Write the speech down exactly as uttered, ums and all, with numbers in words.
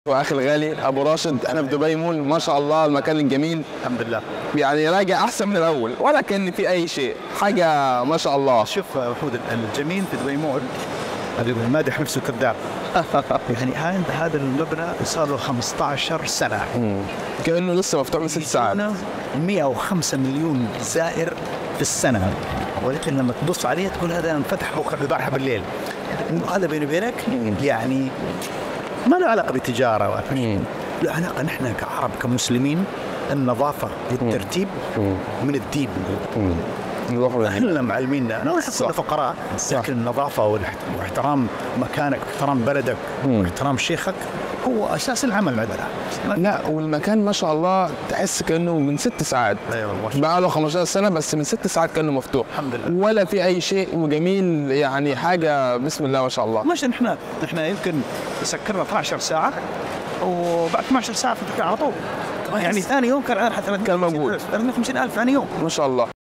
واخي الغالي ابو راشد، احنا في دبي مول ما شاء الله، المكان الجميل الحمد لله. يعني راجع احسن من الاول ولا كان في اي شيء، حاجه ما شاء الله. شوف وحود، الجميل في دبي مول المادح نفسه كذاب. يعني هذا المبنى صار له خمسة عشر سنه، كانه لسه مفتوح من ست ساعات. مئة وخمسة مليون زائر في السنه، ولكن لما تبص عليه تقول هذا انفتح بكره البارحه بالليل. هذا بيني وبينك يعني ما له علاقه بالتجاره ولا شيء، له علاقه نحن كعرب كمسلمين النظافه والترتيب من الدين. احنا معلمين، انا احس فقراء، لكن النظافه واحترام مكانك واحترام بلدك واحترام شيخك هو اساس العمل عندنا. لا والمكان ما شاء الله تحس كانه من ست ساعات. ايوه بقى له خمستاشر سنه بس من ست ساعات كانه مفتوح الحمد لله، ولا في اي شيء، وجميل يعني حاجه بسم الله ما شاء الله. مش نحن نحن يمكن سكرنا اثنتا عشرة ساعه وبعد اثنتا عشرة ساعه فتحنا على طول، يعني ثاني يوم كان حتى كان موجود خمسين ألف ثاني يوم ما شاء الله.